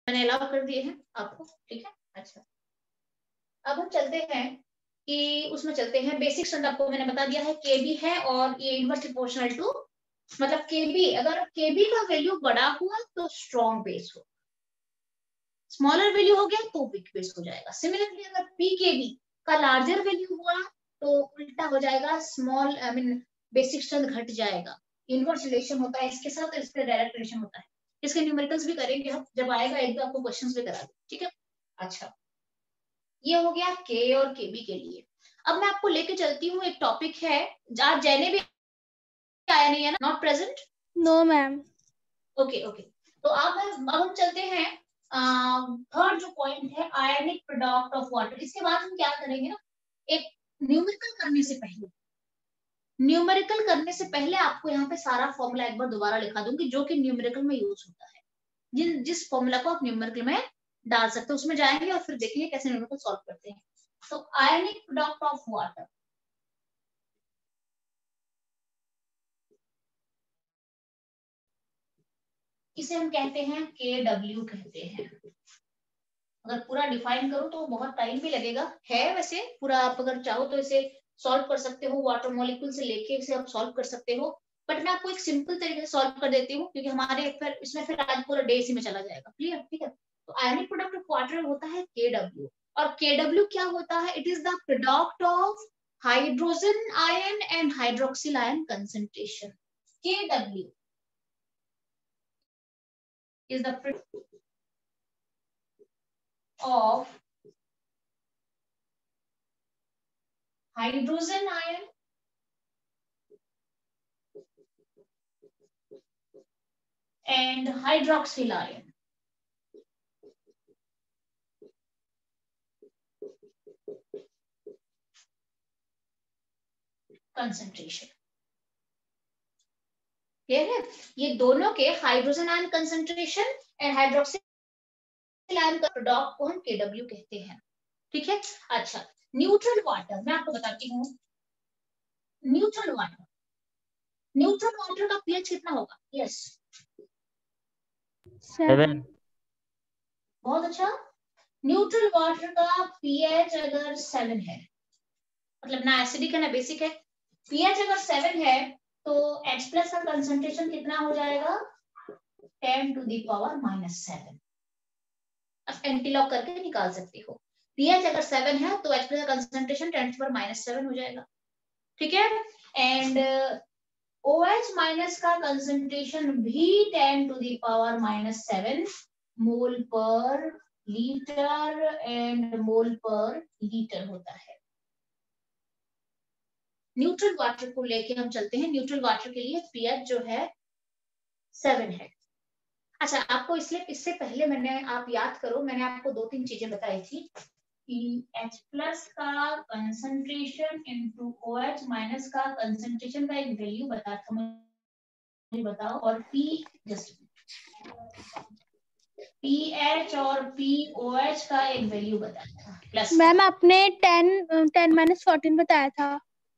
मैंने अलाउ कर दिए हैं आपको, ठीक है। अच्छा, अब हम चलते हैं कि उसमें चलते हैं। बेसिक स्ट्रेंथ आपको मैंने बता दिया है, केबी है और ये इनवर्स प्रोपोर्शनल टू, मतलब केबी, अगर केबी का वैल्यू बड़ा हुआ तो स्ट्रॉन्ग बेस हो, स्मॉलर वैल्यू हो गया तो वीक बेस हो जाएगा। सिमिलरली अगर पीकेबी का लार्जर वैल्यू हुआ तो उल्टा हो जाएगा, small I mean basic strength घट जाएगा। इनवर्स रिलेशन होता है इसके साथ, इस पे डायरेक्ट रिलेशन होता है। इसके न्यूमेरिकल्स भी करेंगे हम, जब आएगा एक दो आपको क्वेश्चंस भी करा दें, ठीक है। अच्छा, ये हो गया के और केबी के लिए। अब मैं आपको लेके चलती हूँ, एक टॉपिक है, आज जैने भी आया नहीं है ना, not present? No ma'am. Okay okay, तो अब हम चलते हैं थर्ड जो पॉइंट है, आयनिक प्रोडक्ट ऑफ वाटर। इसके बाद हम क्या करेंगे ना, एक न्यूमेरिकल करने से पहले, न्यूमेरिकल करने से पहले आपको यहाँ पे सारा फॉर्मूला एक बार दोबारा लिखा दूंगी, जो कि न्यूमेरिकल में यूज होता है। जिस फॉर्मूला को आप न्यूमेरिकल में डाल सकते हो उसमें जाएंगे और फिर देखेंगे कैसे न्यूमेरिकल सॉल्व करते हैं। तो आयनिक प्रोडक्ट ऑफ वाटर, इसे हम कहते हैं KW कहते हैं। अगर पूरा डिफाइन करो तो बहुत टाइम भी लगेगा, है वैसे पूरा, आप अगर चाहो तो इसे सॉल्व कर सकते हो, वाटर मॉलिक्यूल से लेके इसे आप सॉल्व कर सकते हो, बट मैं आपको एक सिंपल तरीके से सॉल्व कर देती हूँ, क्योंकि हमारे फिर इसमें फिर आज पूरा डे इसी में चला जाएगा। क्लियर, ठीक है। तो आयनिक प्रोडक्ट ऑफ वाटर होता है KW, और KW क्या होता है? It is the product of hydrogen ion and hydroxyl ion concentration. KW is the product of hydrogen ion and hydroxyl ion concentration। Clear है? ये दोनों के hydrogen ion concentration and hydroxyl ion का product को हम KW कहते हैं, ठीक है। अच्छा, न्यूट्रल वाटर मैं आपको बताती हूँ। न्यूट्रल वाटर का पीएच कितना होगा? यस, 7। बहुत अच्छा। न्यूट्रल वाटर का पीएच अगर 7 है, मतलब ना एसिडिक है ना बेसिक है, पीएच अगर 7 है तो H प्लस का कंसंट्रेशन कितना हो जाएगा? 10⁻⁻7। अब एंटीलॉग करके निकाल सकते हो। पीएच अगर 7 है तो H प्लस का कंसंट्रेशन 10⁻⁻7 हो जाएगा, ठीक है। एंड OH माइनस का कंसंट्रेशन भी 10⁻⁻7 मोल पर लीटर एंड मोल पर लीटर होता है। न्यूट्रल वाटर को लेके हम चलते हैं। न्यूट्रल वाटर के लिए पीएच जो है 7 है। अच्छा, आपको इसलिए इससे पहले मैंने, आप याद करो, मैंने आपको 2-3 चीजें बताई थी कि H प्लस का कंसंट्रेशन इनटू OH माइनस का कंसंट्रेशन का एक वैल्यू बता था, मुझे बताओ। और pH और POH का एक वैल्यू बताया था प्लस। मैम आपने 10⁻14 बताया था।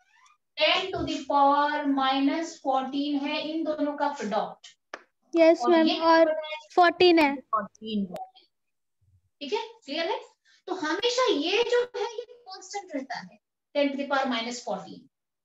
10⁻⁻14 है इन दोनों का प्रोडक्ट। यस मैम, और 14 है। 14, ठीक है, क्लियर है। तो हमेशा ये जो है ये कांस्टेंट रहता है, 10⁻⁻14।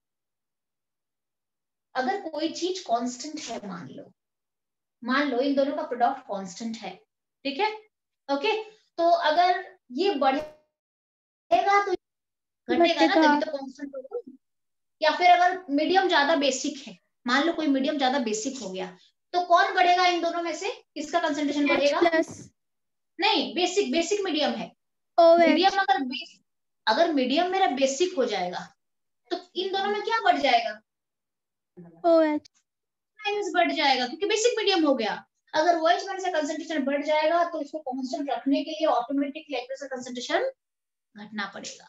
अगर कोई चीज कांस्टेंट है, मान लो इन दोनों का प्रोडक्ट कांस्टेंट है, ठीक है, ओके, तो अगर ये बढ़ेगा तो घटेगा ना, तभी तो कांस्टेंट होगा। या फिर अगर मीडियम ज्यादा बेसिक है, मान लो कोई मीडियम ज्यादा बेसिक हो गया, तो कौन बढ़ेगा इन दोनों में से? किसका कंसंट्रेशन बढ़ेगा? नहीं, बेसिक मीडियम है। मीडियम अगर मीडियम मेरा बेसिक हो जाएगा तो इन दोनों में क्या बढ़ जाएगा? OH माइनस बढ़ जाएगा, क्योंकि बेसिक मीडियम हो गया। अगर OH माइनस का कंसंट्रेशन बढ़ जाएगा तो इसको कांस्टेंट रखने के लिए ऑटोमेटिकली H का कंसंट्रेशन घटना पड़ेगा।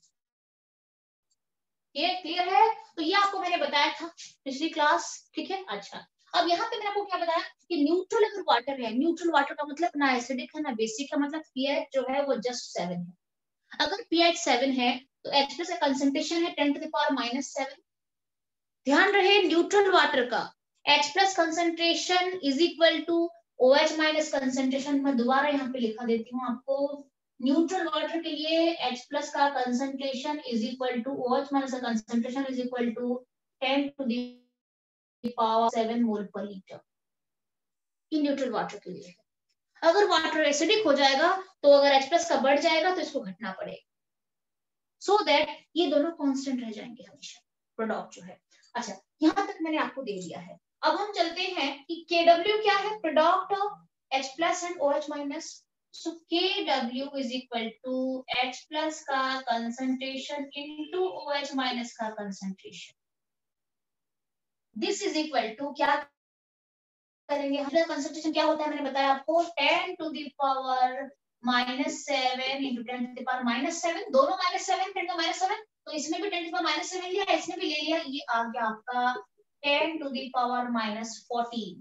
ये क्लियर है? तो ये आपको मैंने बताया था पिछली क्लास, ठीक है। अच्छा, अब यहाँ पे मैंने आपको क्या बताया कि न्यूट्रल अगर वाटर है, न्यूट्रल वाटर का मतलब ना एसिडिक है ना बेसिक है, मतलब पीएच जो है वो जस्ट 7 है। अगर पीएच 7 है तो H प्लस का कंसंट्रेशन है 10⁻⁻7। ध्यान रहे न्यूट्रल वाटर का H plus concentration is equal to OH minus concentration मैं दोबारा यहाँ पे लिखा देती हूँ आपको। न्यूट्रल वाटर के लिए H प्लस का concentration is equal to OH minus का concentration is equal to 10 to the power 7 mole पर लीटर। ये न्यूट्रल वाटर के लिए है। अगर वाटर एसिडिक हो जाएगा तो अगर H प्लस का बढ़ जाएगा तो इसको घटना पड़ेगा, सो दैट ये दोनों कांस्टेंट रह जाएंगे हमेशा, प्रोडक्ट जो है। अच्छा, यहां तक मैंने आपको दे दिया है। अब हम चलते हैं कि Kw क्या है, product of H plus and OH minus. So Kw is equal to H plus का कंसंट्रेशन इनटू OH माइनस का concentration. This is equal to क्या करेंगे, हमारा कंसंट्रेशन क्या होता है मैंने बताया आपको, 10 to the power -7 into 10 to the power -7, दोनों -7 10 to -7, तो इसमें भी 10 to the power -7 लिया, इसमें भी ले लिया, ये आ गया आपका 10 to the power -14,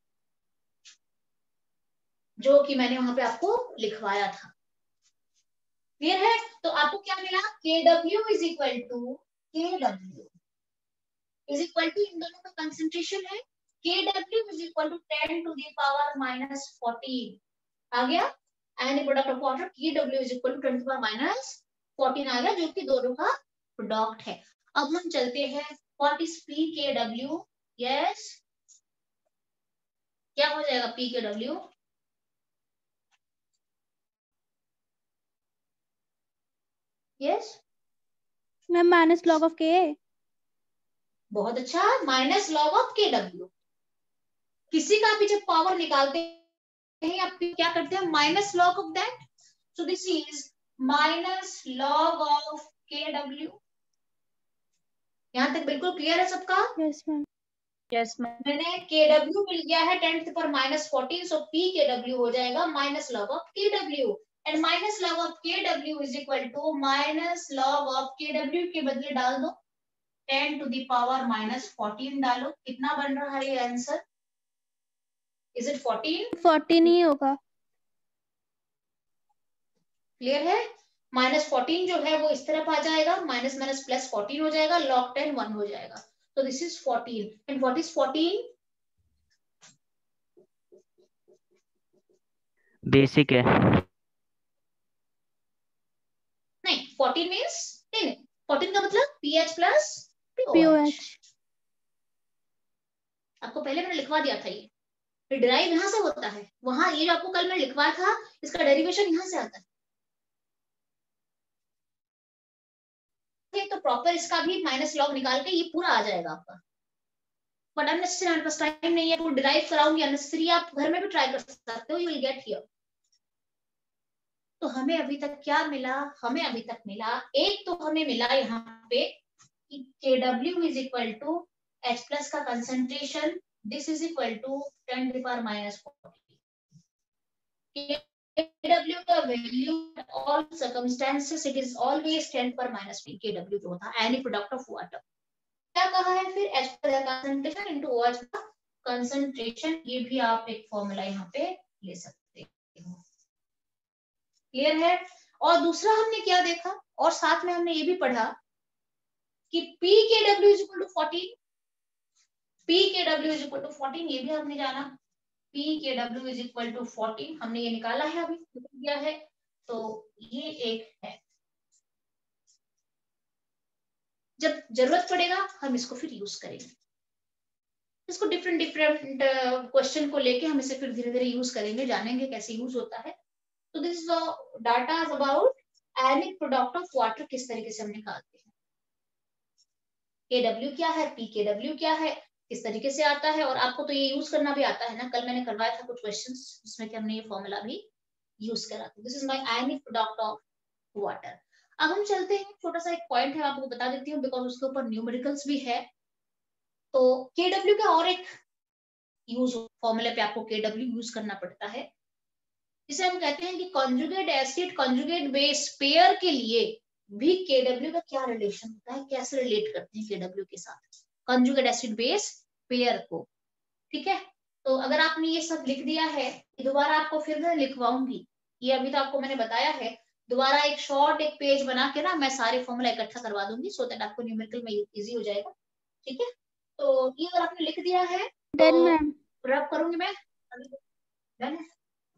जो कि मैंने वहां पे आपको लिखवाया था। क्लियर है? तो आपको क्या मिला, Kw इज इक्वल टू इन दोनों का कंसंट्रेशन है, Kw is equal to 10 to the power -14 आ गया, and product of water Kw is equal to 10 to the power -14 आ गया, जो कि दोनों का प्रोडक्ट है। अब हम चलते हैं, व्हाट इज pKw? यस, क्या हो जाएगा pKw? Yes, ma'am minus log of K. बहुत अच्छा, माइनस लॉग ऑफ Kw। किसी का भी जब पावर निकालते हैं आप क्या करते हैं, minus log of that, so this is minus log of Kw। यहाँ तक बिल्कुल क्लियर है सबका? Yes ma'am. Yes ma'am. मैंने Kw मिल गया है 10 to the power -14, so pKw हो जाएगा minus log of Kw, and minus log of Kw is equal to minus log of Kw के बदले डाल दो 10 to the power -14 डालो, कितना बन रहा है ये आंसर, इज इट 14? 14 ही होगा। क्लियर है? -14 जो है वो इस तरफ आ जाएगा, माइनस माइनस प्लस 14 हो जाएगा, log 10 1 हो जाएगा, तो this is 14, and what is 14? Basic है। नहीं, 14 मींस नहीं, 14 का मतलब pH प्लस POH। POH। आपको पहले मैंने लिखवा दिया था, ये डिराइव यहाँ से होता है, वहां ये जो आपको कल मैं लिखवाया था इसका डेरिवेशन यहाँ से आता है, तो प्रॉपर इसका भी माइनस लॉग निकाल के ये पूरा आ जाएगा आपका, बट अननेसेसरी हमारे पास टाइम नहीं है तो डिराइव कराऊंगी, अननेसेसरी आप घर में भी ट्राई कर सकते हो, यू विल गेट हियर। तो हमें अभी तक क्या मिला, हमें अभी तक मिला, एक तो हमें मिला यहाँ पे कि Kw is equal to H plus का concentration, this is equal to 10 to the power -14। Kw का value all circumstances it is always 10 पर -3 Kw जो होता है एनी प्रोडक्ट ऑफ वाटर। क्या कहा है फिर, H प्लस का कंसंट्रेशन इनटू OH का कंसंट्रेशन, ये भी आप एक फॉर्मूला यहाँ पे ले सकते हो। क्लियर है? और दूसरा हमने क्या देखा, और साथ में हमने ये भी पढ़ा कि pKw is equal to 14, pKw is equal to 14, ये भी हमने जाना, pKw इज इक्वल टू 14 हमने ये निकाला है, अभी किया है, तो ये एक है, जब जरूरत पड़ेगा हम इसको फिर यूज करेंगे, इसको डिफरेंट डिफरेंट क्वेश्चन को लेके हम इसे फिर धीरे धीरे यूज करेंगे, जानेंगे कैसे यूज होता है। तो this is data about ionic product of water, किस तरीके से हम निकालते हैं, Kw क्या है, pKw क्या है, किस तरीके से आता है, और आपको तो ये यूज करना भी आता है ना, कल मैंने करवाया था कुछ क्वेश्चंस जिसमें कि हमने ये फॉर्मूला भी यूज करा था। This is my ionic product of water. अब हम चलते हैं, छोटा सा एक पॉइंट है आपको बता देती हूँ, बिकॉज उसके ऊपर न्यूमेरिकल्स भी है। तो Kw का और एक यूज, फॉर्मूले पे आपको Kw यूज करना पड़ता है, इसे हम कहते हैं कि conjugate acid conjugate base pair के लिए भी Kw का क्या रिलेशन होता है, कैसे रिलेट करते हैं Kw के साथ कॉन्जुगेट एसिड बेस पेयर को। ठीक है, तो अगर आपने ये सब लिख दिया है, दोबारा आपको फिर मैं लिखवाऊंगी, ये अभी तो आपको मैंने बताया है, दोबारा एक शॉर्ट एक पेज बना के ना मैं सारे फॉर्मूला इकट्ठा करवा दूंगी, सो दैट आपको न्यूमेरिकल में इजी हो जाएगा। ठीक है, तो ये अगर आपने लिख दिया है तो मैम रब करूंगी मैं, डन है।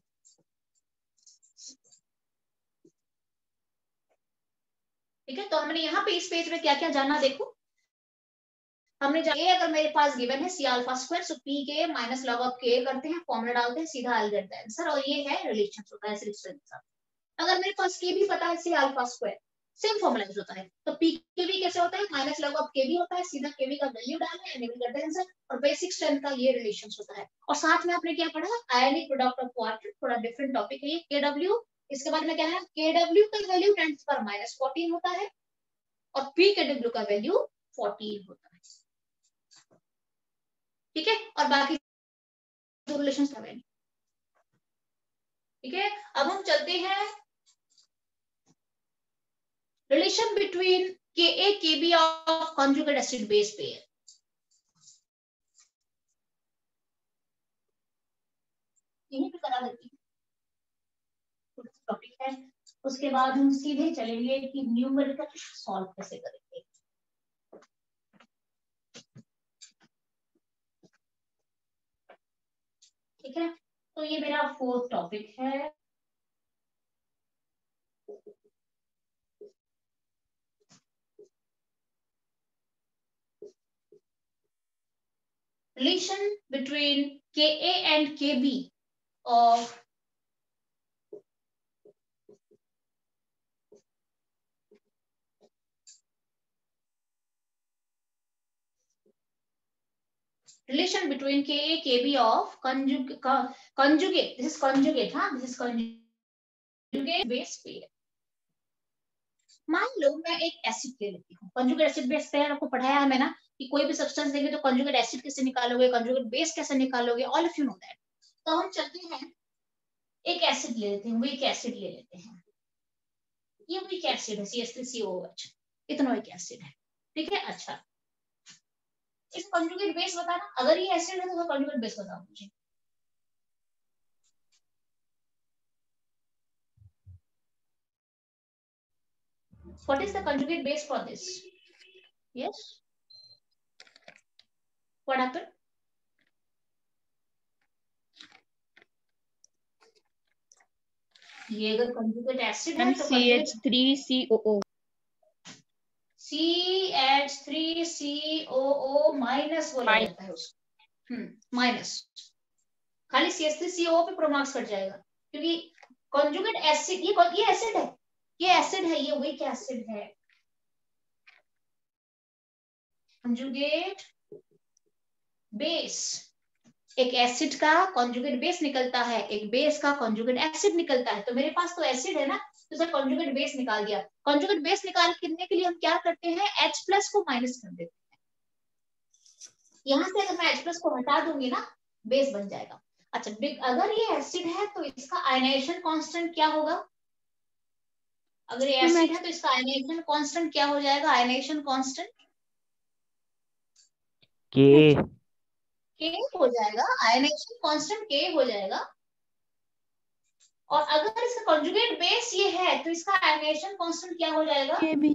ठीक है, तो हमने यहाँ पे इस पेज में क्या क्या जाना, देखो हमने जाना अगर मेरे पास गिवन है C alpha square, so P K minus log of K करते हैं, फॉर्मूला डालते हैं, सीधा आई गेट द आंसर, और ये है रिलेशन होता है सिर्फ के साथ। अगर मेरे पास के भी पता है C alpha square, same formula use होता है, तो पी के भी कैसे होता है, माइनस लॉग ऑफ के भी होता है, सीधा के भी का वैल्यू डालना है, एंड गेट द आंसर, और बेसिक स्ट्रेंथ का ये रिलेशन होता है। और साथ में आपने क्या पढ़ा, आयनिक प्रोडक्ट ऑफ क्वार्टर, थोड़ा डिफरेंट टॉपिक है ये, के डब्ल्यू, इसके बाद में क्या है, के डब्ल्यू का वैल्यू 10⁻14 होता है, और पी के डब्ल्यू का वैल्यू 14 होता है। ठीक है, और बाकी दो रिलेशन है। ठीक है, अब हम चलते हैं relation between K A K B of conjugate acid base pair. यहीं पे करा देती हूँ, टॉपिक है, उसके बाद हम सीधे चलेंगे कि न्यूमेरिकल सॉल्व कैसे करेंगे। ठीक है, तो ये मेरा 4th टॉपिक है। Relation between Ka and Kb of relation between Ka Kb of conjugate, this is conjugate, हाँ, this is conjugate base pair। मान लो मैं एक एसिड ले लेती हूँ, कंजुगेट एसिड बेस पेयर आपको पढ़ाया है मैंने कि कोई भी सब्सटेंस देंगे तो कंजुगेट एसिड कैसे निकालोगे, कंजुगेट बेस कैसे निकालोगे, all of you know that. तो हम चलते हैं, एक एसिड ले लेते हैं, वीक एसिड ले लेते हैं, ये वीक एसिड है CH3COOH, इतना वीक एसिड है। ठीक है, अच्छा इस कंजुगेट बेस बताना, अगर ये एसिड है तो कंजुगेट बेस बताओ मुझे। What is the conjugate base for this? Yes. What happened? ये अगर कंजुगेट एसिड है तो CH3COO CH3COO माइनस बोला जाता है उसको, माइनस, खाली CH3COO पे प्रोमार्क्स कट जाएगा, क्योंकि कंजुगेट एसिड ये एसिड है, ये एसिड है, ये वीक एसिड है। कंजुगेट बेस, एक एसिड का कंजुगेट बेस निकलता है, एक बेस का कंजुगेट एसिड निकलता है, तो मेरे पास तो एसिड है ना, तो सर कंजुगेट बेस निकाल दिया। कंजुगेट बेस निकालने के लिए हम क्या करते हैं, H+ को माइनस कर देते हैं, यहां से अगर मैं H+ को हटा दूंगी ना, बेस बन जाएगा। अच्छा, अगर ये एसिड है तो इसका आयनाइजेशन कांस्टेंट क्या होगा, अगर ये एसिड है तो इसका आयनाइजेशन कांस्टेंट क्या हो जाएगा, आयनाइजेशन कांस्टेंट के हो जाएगा, आयनाइजेशन कांस्टेंट के हो जाएगा। और अगर इसका कंजुगेट बेस ये है तो इसका आयनाइजेशन कांस्टेंट क्या हो जाएगा, Kb।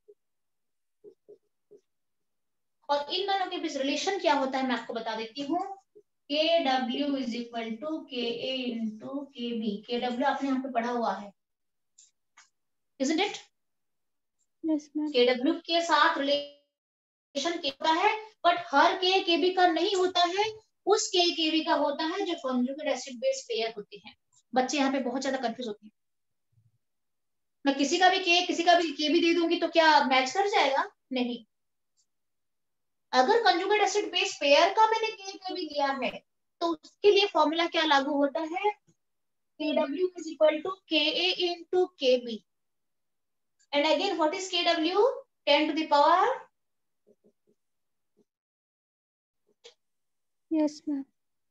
और इन दोनों के बीच रिलेशन क्या होता है मैं आपको बता देती हूँ, KW = KA × KB। KW आपने यहाँ पे पढ़ा हुआ है, isn't it? Yes, ma'am। KW के साथ रिलेशन होता है, बट हर K KB का नहीं होता है, उस K KB का होता है जो कंजुगेट एसिड बेस पेयर होते हैं। बच्चे यहाँ पे बहुत ज्यादा कंफ्यूज होते हैं, मैं किसी का भी K भी दे दूंगी तो क्या मैच कर जाएगा, नहीं। अगर कंजुगेट एसिड बेस पेयर का मैंने K भी दिया है तो उसके लिए फॉर्मूला क्या लागू होता है, KW = KA × KB, and again what is KW, 10⁻। Yes, ma'am।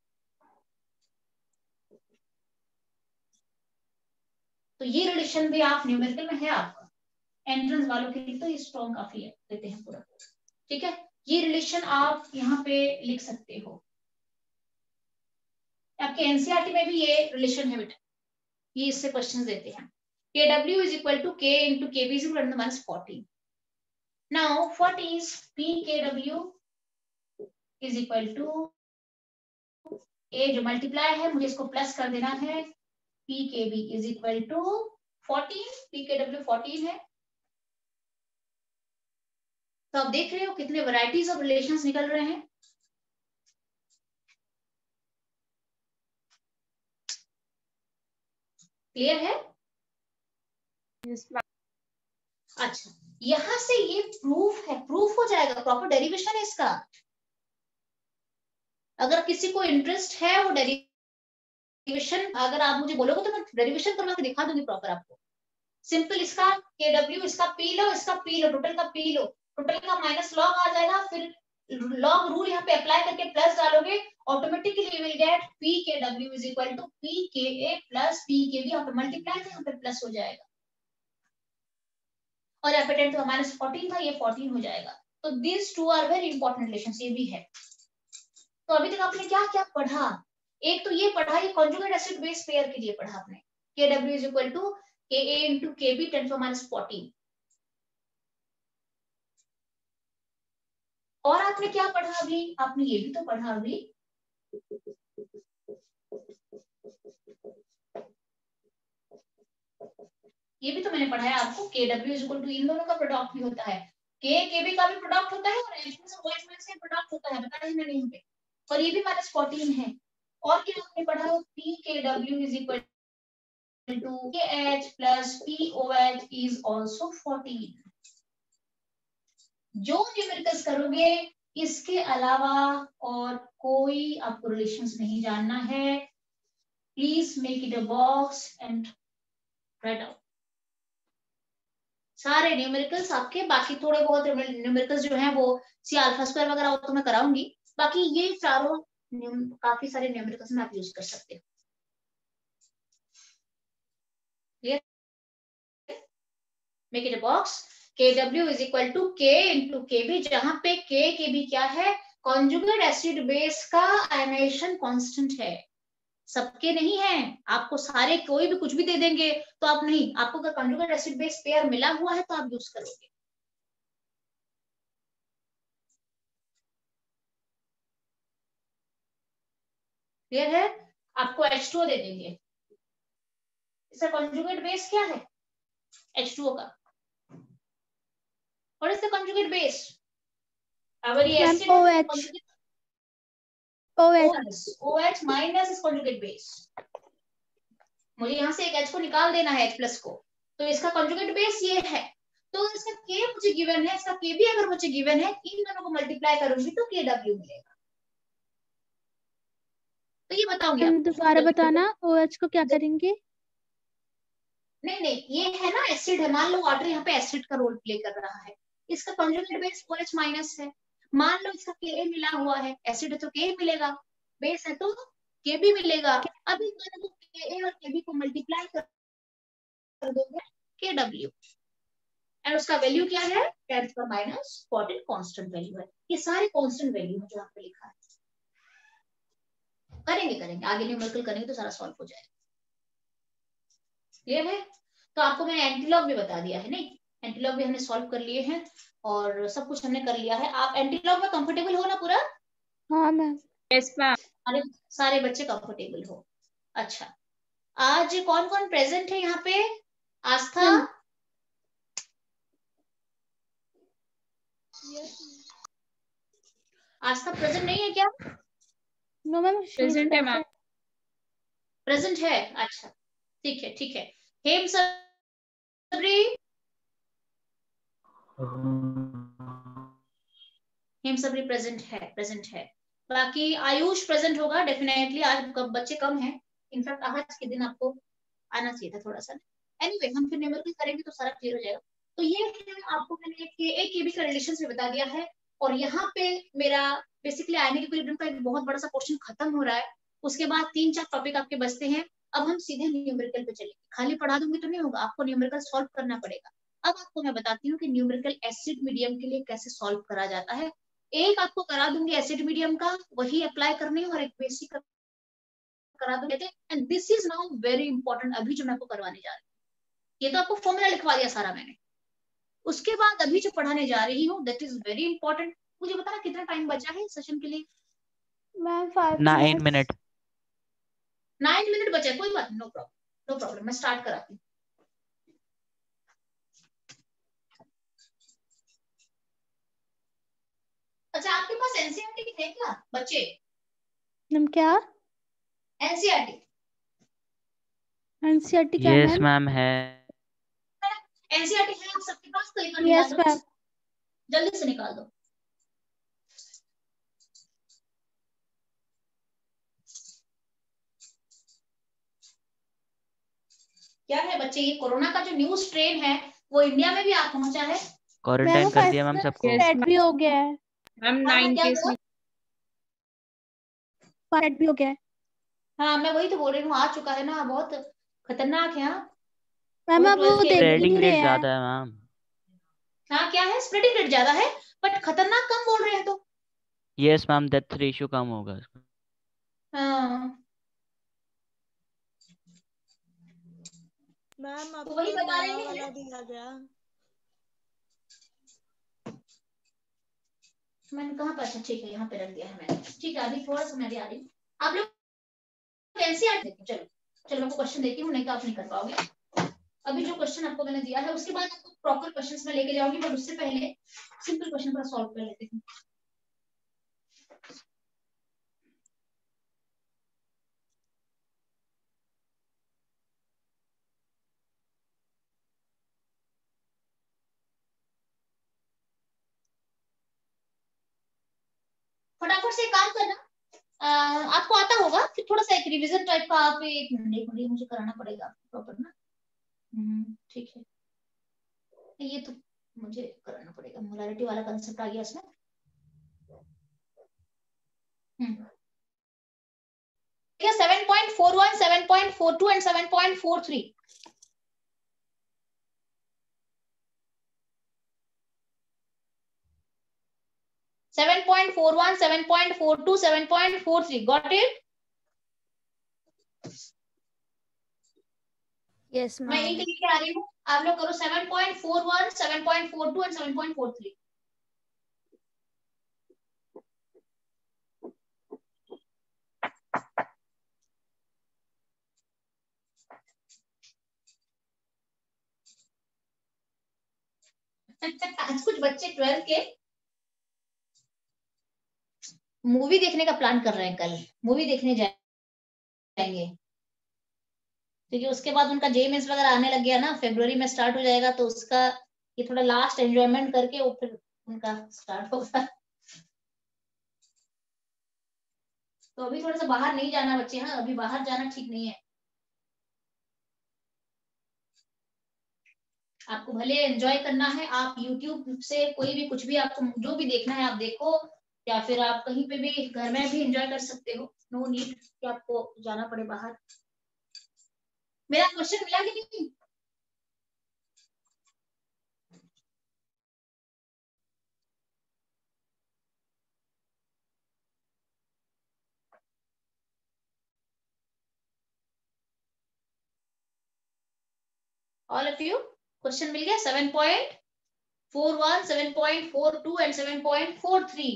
तो ये रिलेशन भी आप न्यूमेरिकल में है आपका, एंट्रेंस वालों के लिए तो ये स्ट्रॉन्ग काफी है, देते हैं पूरा। ठीक है, ये रिलेशन आप यहाँ पे लिख सकते हो, आपके एनसीईआरटी में भी ये रिलेशन है बेटा, ये इससे क्वेश्चंस देते हैं। KW = K × KB = 10⁻14। Now what is PKW = ए जो मल्टीप्लाई है मुझे इसको प्लस कर देना है, P K B is equal to 14, P K W 14 है। तो आप देख रहे हो कितने वैरायटीज ऑफ रिलेशंस निकल रहे हैं। क्लियर है? अच्छा, यहां से ये प्रूफ है, प्रूफ हो जाएगा, प्रॉपर डेरिवेशन है इसका। अगर किसी को इंटरेस्ट है वो डेरिवेशन, अगर आप मुझे बोलोगे तो मैं डेरिवेशन करवा के दिखा दूंगी प्रॉपर आपको। सिंपल, इसका के डब्ल्यू, इसका पी लो, इसका पी लो, टोटल का पी लो, टोटल का माइनस लॉग आ जाएगा, फिर लॉग रूल यहाँ पे अप्लाई करके प्लस डालोगे, automatically you will get P K W is equal to P K A plus P K B, यहाँ पे मल्टीप्लाई है, यहाँ पे प्लस हो जाएगा, और यहाँ पे 10 तो माइनस 14 था, ये 14 हो जाएगा। तो this two are very important relations, ये भी है। तो अभी तक आपने क्या क्या पढ़ा? एक तो ये पढ़ा, ये कॉन्जुगेट एसिड बेस पेयर के लिए पढ़ा आपने, के W is equal to K A into K B 10 minus 14। और आपने क्या पढ़ा अभी? आपने ये भी तो पढ़ा अभी, ये भी तो मैंने पढ़ाया आपको, K W is equal to इन दोनों का प्रोडक्ट भी होता है, के बी का भी प्रोडक्ट होता है, और एच प्लस और वाई प्लस का प्रोडक्ट होता है, बताया मैंने यहाँ पे, और ये भी माइनस 14 है। और क्या आपने पढ़ा? P K W is equal to K H plus P O H is also 14। जो न्यूमेरिकल्स करोगे इसके अलावा और कोई आपको रिलेशंस नहीं जानना है। Please make it a box and write out सारे न्यूमेरिकल्स आपके। बाकी थोड़े बहुत न्यूमेरिकल्स जो हैं वो सी अल्फा स्क्वायर वगैरह हो तो मैं कराऊंगी, बाकी ये चारों काफी सारे न्यूमेरिकल्स में आप यूज कर सकते हो। Make it a box, KW is equal to K into KB, जहां पे KB क्या है? कॉन्जुगेट एसिड बेस का आयनाइजेशन कांस्टेंट है, सबके नहीं है। आपको सारे कोई भी कुछ भी दे देंगे तो आप नहीं, आपको अगर कॉन्जुगेट एसिड बेस पेयर मिला हुआ है तो आप यूज करोगे। क्लियर है? आपको H2O दे देंगे, इसका कॉन्जुगेट बेस क्या है? H2O का। What is the conjugate base? अगर ये मैम एसिड है तो OH OH minus is conjugate base। मुझे यहाँ से एक H को निकाल देना है, H प्लस को, तो इसका conjugate base ये है। तो इसका K मुझे गिवन है, इसका KB अगर मुझे गिवन है, इन दोनों को मल्टीप्लाई करूंगी तो KW मिलेगा। तो ये बताऊंगी मैम आपको। दोबारा बताना, OH को क्या करेंगे? नहीं नहीं, ये है ना एसिड है, मान लो वाटर यहाँ पे एसिड का रोल प्ले कर रहा है, इसका कंजुगेट बेस OH माइनस है। मान लो इसका Ka मिला हुआ है, एसिड है तो Ka मिलेगा, बेस है तो Kb मिलेगा। अब इन दोनों को Ka और Kb को मल्टीप्लाई कर दोगे KW, एंड उसका वैल्यू क्या है? 10 का माइनस 14 कांस्टेंट वैल्यू है। ये सारे कांस्टेंट वैल्यू है जो यहाँ पे लिखा है। करेंगे आगे न्यूमेरिकल करेंगे तो सारा सॉल्व हो जाएगा। क्लियर है? तो आपको मैंने एंटीलॉग भी बता दिया है, नहीं? एंटीलॉग भी हमने सॉल्व कर लिए हैं और सब कुछ हमने कर लिया है। आप एंटीलॉग में कंफर्टेबल हो ना पूरा? हाँ मैम। Yes ma'am. सारे बच्चे कंफर्टेबल हो? अच्छा, आज कौन कौन प्रेजेंट है यहाँ पे? आस्था, आस्था प्रेजेंट नहीं है क्या? नो मैम, प्रेजेंट है मैम। प्रेजेंट है, अच्छा ठीक है ठीक है। हेम सबरी, हेम सबरी प्रेजेंट है। बाकी आयुष प्रेजेंट होगा डेफिनेटली, आज बच्चे कम हैं, इनफैक्ट आज के दिन आपको आना चाहिए था थोड़ा सा। एनीवे हम फिर न्यूमेरिकल करेंगे तो सारा क्लियर हो जाएगा। तो ये आपको मैंने KA-KB का रिलेशन भी बता दिया है, और यहाँ पे मेरा बेसिकली आयनिक इक्विलिब्रियम का एक बहुत बड़ा सा पोर्शन खत्म हो रहा है। उसके बाद 3-4 टॉपिक आपके बचते हैं। अब हम सीधे न्यूमेरिकल पे चलेंगे, खाली पढ़ा दूंगी तो नहीं होगा, आपको न्यूमेरिकल सॉल्व करना पड़ेगा। अब आपको मैं बताती हूँ कि न्यूमेरिकल एसिड मीडियम के लिए कैसे सॉल्व करा जाता है। एक आपको करा दूंगी एसिड मीडियम का, वही अप्लाई करनी है, और एक बेसिक करा दूंगी। And this is now very important, अभी जो मैं आपको करवाने जा रही हूँ, ये तो आपको फॉर्मूला लिखवा दिया सारा मैंने। उसके बाद अभी जो पढ़ाने जा रही हूँ दैट इज वेरी इंपॉर्टेंट। मुझे बताना कितना टाइम बचा है सेशन के लिए? Ma'am 5 9 minute. 9 मिनट बचे, कोई बात नहीं, नो प्रॉब्लम नो प्रॉब्लम, मैं स्टार्ट कराती हूँ। अच्छा, आपके पास एनसीईआरटी है क्या बच्चे? क्या? एनसीईआरटी एनसीईआरटी क्या यस मैम? मैम है। एनसीईआरटी है आप सबके पास, तो एक बार यस निकाल दो, मैम। जल्दी से निकाल दो। क्या है बच्चे, ये कोरोना का जो न्यू स्ट्रेन है वो इंडिया में भी आ पहुंचा है। क्वारंटाइन कर दिया मैम सबको। स्प्रेड भी हो गया है मैम। हाँ, 9 क्या केस हुआ? स्प्रेड भी हो गया है। हाँ, मैं वही तो बोल रही हूँ, आ चुका है ना, बहुत खतरनाक है। मैम अब वो 12th के देख ही स्प्रेडिंग नहीं रेट रहे हैं। ज्यादा है मैम। हाँ, क्या है, स्प्रेडिंग रेट ज्यादा है बट खतरनाक कम बोल रहे हैं तो। यस मैम, डेथ रेशियो कम होगा इसका। हाँ, मैम अब तो वही तो बता रहे नया हैं। वाला भी आ गया। मैंने कहा, अच्छा ठीक है, यहाँ पे रख दिया है मैंने, ठीक है, अभी थोड़ा सा मैं भी आ रही हूँ। आप लोग एनसीईआरटी देखो, चलो चलो, मैं आपको क्वेश्चन देती हूँ, नहीं तो आप नहीं कर पाओगे। अभी जो क्वेश्चन आपको मैंने दिया है उसके बाद आपको प्रॉपर क्वेश्चंस में लेके जाऊंगी, बट उससे पहले सिंपल क्वेश्चन थोड़ा सॉल्व कर लेते हैं। फटाफट से काम करना। आपको आता होगा, फिर थोड़ा सा एक रिवीजन टाइप का, आप एक मिनट मुझे कराना पड़ेगा प्रॉपर ना। ठीक है, ये तो मुझे कराना पड़ेगा, मोलारिटी वाला कंसेप्ट आ गया इसमें। ठीक है, 7.41, 7.42 and 7.43। Seven point four one, 7.42, 7.43, got it? Yes मैं मैम। इंट लेके आ रही हूँ, आप लोग करो 7.41, 7.42 एंड 7.43। आज कुछ बच्चे 12th के मूवी देखने का प्लान कर रहे हैं, कल मूवी देखने जाएंगे, क्योंकि उसके बाद उनका जेईई वगैरह आने लग गया ना, फरवरी में स्टार्ट हो जाएगा, तो उसका ये थोड़ा लास्ट एंजॉयमेंट करके वो फिर उनका स्टार्ट होगा। तो अभी थोड़ा सा बाहर नहीं जाना बच्चे, हाँ अभी बाहर जाना ठीक नहीं है। आपको भले एंजॉय करना है, आप यूट्यूब से कोई भी कुछ भी आपको जो भी देखना है आप देखो, या फिर आप कहीं पे भी घर में भी एंजॉय कर सकते हो, नो नीड कि आपको जाना पड़े बाहर। मेरा क्वेश्चन मिला कि नहीं? ऑल ऑफ यू क्वेश्चन मिल गया? 7.41, 7.42 एंड 7.43।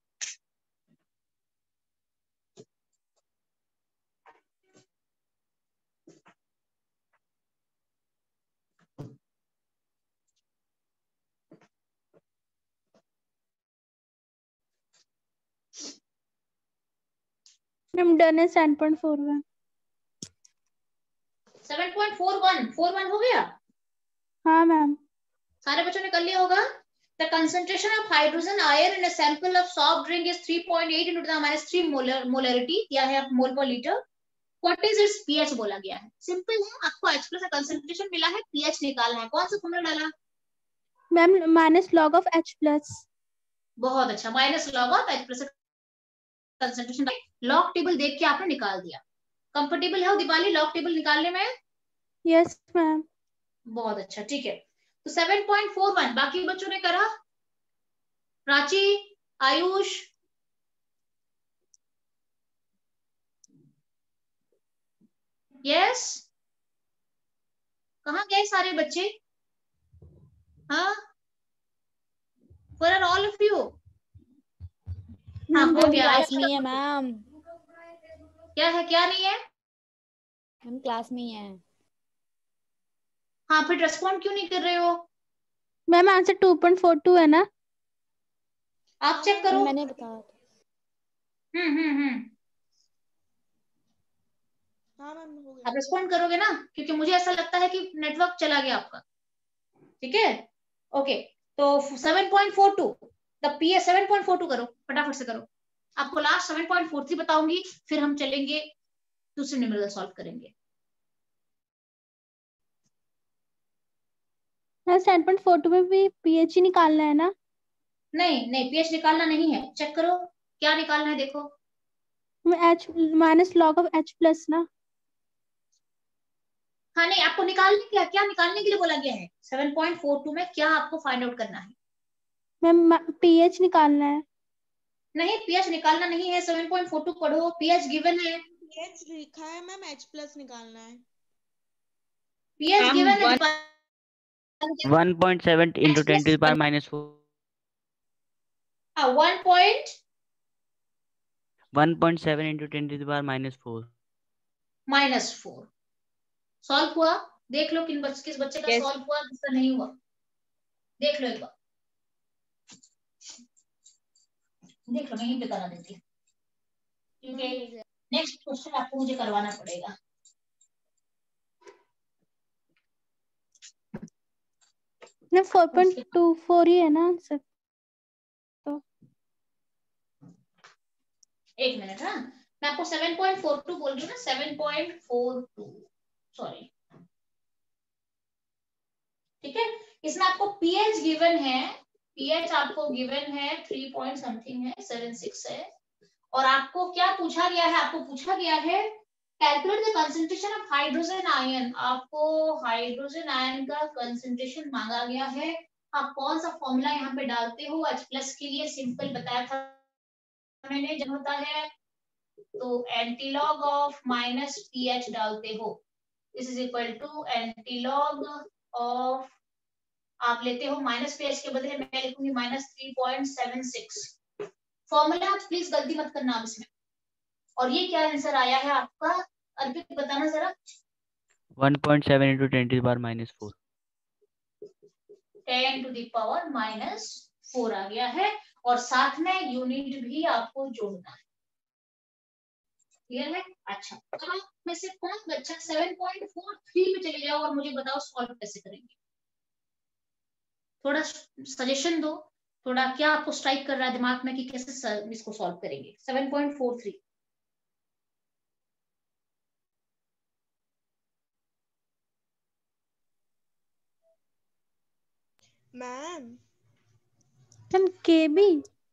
मैम डन है 7.41। 7.41 हो गया? हाँ मैम। सारे बच्चों ने कर लिया होगा। The concentration of hydrogen ion in a sample of soft drink is 3.8 into the minus 3 molarity, क्या है मोल पर litre. What is its pH बोला गया है। सिंपल है, आपको H प्लस का कंसंट्रेशन मिला है, pH निकालना है। कौन सा फॉर्मूला डाला? Ma'am minus log of H plus. बहुत अच्छा, minus log of H plus concentration. Log table देख के आपने निकाल दिया। कंफर्टेबल है दीपाली लॉग टेबल निकालने में? Yes ma'am. बहुत अच्छा, ठीक है। तो 7.41 बाकी बच्चों ने करा? प्राची, आयुष, यस, कहाँ गए सारे बच्चे? हाँ, फॉर ऑल ऑफ यू। हाँ, हो गया। नहीं है मैम। क्या है, क्या नहीं है? हम क्लास में ही हैं। हाँ, फिर रेस्पॉन्ड क्यों नहीं कर रहे हो? मैम आंसर 2.42 है ना? आप चेक करो। मैंने बताया। हम्म। हाँ मैम हो गया। आप रिस्पॉन्ड करोगे ना, क्योंकि मुझे ऐसा लगता है कि नेटवर्क चला गया आपका। ठीक है, ओके। तो 7.42 द पी 7.42 करो, फटाफट से करो। आपको लास्ट 7.43 बताऊंगी, फिर हम चलेंगे दूसरे न्यूमेरिकल सॉल्व करेंगे। मैम 7.42 में भी पीएच ही निकालना है ना? नहीं नहीं, पीएच निकालना नहीं है, चेक करो क्या निकालना है, देखो। H minus log of H plus ना? हाँ नहीं, आपको निकालने क्या क्या निकालने के लिए बोला गया है? 7.42 में क्या आपको फाइंड आउट करना है? मैम पीएच निकालना है। नहीं, पीएच निकालना नहीं है, 7.42 पढ़ो, पीएच गिवन है। पीएच लिखा है मैम, एच प्लस निकालना है। पीएच गिवन है। 1.7 into 10 to the power minus 4. 1.7 into 10 to the power minus 4. -4 solve हुआ? देख लो किस बच्चे का सॉल्व हुआ, किसका नहीं हुआ, देख लो एक बार, देख लो, मैं ही बता देती हूँ, क्योंकि नेक्स्ट क्वेश्चन आपको मुझे करवाना पड़ेगा। ना 4.24 ही है ना आंसर? तो एक मिनट, हाँ मैं आपको 7.42 बोल रही हूँ ना, 7.42, सॉरी। ठीक है, इसमें आपको पीएच गिवन है, पीएच आपको गिवन है 3 पॉइंट समथिंग है, 76 है। और आपको क्या पूछा गया है? आपको पूछा गया है calculate the concentration of hydrogen ion. आपको हाइड्रोजन आयन का कंसंट्रेशन मांगा गया है। आप कौन सा फॉर्मूला यहाँ पे डालते हो? H प्लस के लिए सिंपल बताया था मैंने, जब होता है तो एंटीलॉग ऑफ माइनस पीएच डालते हो। This is equal to antilog of, आप लेते हो माइनस पीएच के बदले मैं लिखूंगी -3.76। फॉर्मूला प्लीज गलती मत करना आप इसमें। और ये क्या आंसर आया है आपका, अर्पित बताना जरा। 1.7 into 10 to the power minus 4. 10 to the power -4 आ गया है, और साथ में यूनिट भी आपको जोड़ना है। क्लियर है? अच्छा, अब आप में से कौन बच्चा 7.43 में चले जाओ और मुझे बताओ सॉल्व कैसे करेंगे। थोड़ा सजेशन दो, थोड़ा क्या आपको स्ट्राइक कर रहा है दिमाग में कि कैसे इसको सॉल्व करेंगे 7.43। Ma'am ma'am K B.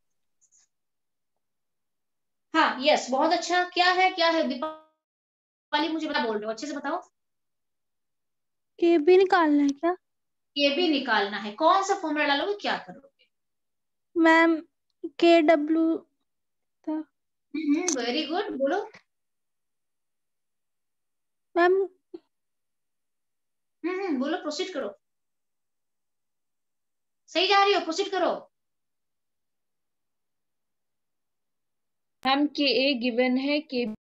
हाँ यस, बहुत अच्छा। क्या है दीपाली, मुझे बता, बोल रहे हो अच्छे से बताओ। के बी निकालना है क्या? ये भी निकालना है, कौन सा फॉर्मूला डालोगे, क्या करोगे? मैम के डब्ल्यू था। वेरी गुड, बोलो। मैम बोलो, प्रोसीड करो, सही जा रही हो, प्रोसीड करो। मैम के ए गिवन है, के